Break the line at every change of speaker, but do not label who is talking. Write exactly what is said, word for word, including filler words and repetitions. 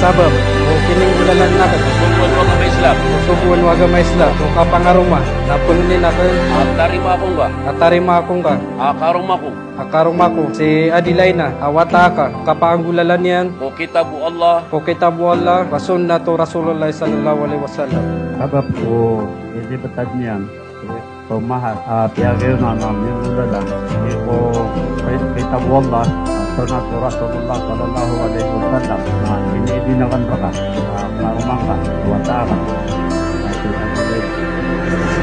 sabab o kining bulanan nakat
Subuan mo agama Islam.
subuan wa agama Islam o kapangaruma napungni nakat
Ah, tarima akong ba?
atarima akong ka
Ah, karong akong.
akaruma ko si Adilayna awata ka kapaangulalan yan
O kitabu Allah.
o kitabu Allah wa sunnatu Rasulullah sallallahu alaihi wasallam
Sabab ko, hindi batad niyan. So, mahal. Piyagay na namin yung lang. Ito, kita mo Allah, sunat Rasulullah sallallahu alaihi wasallam, na hindi na kan baka, karumang ka, wata ka.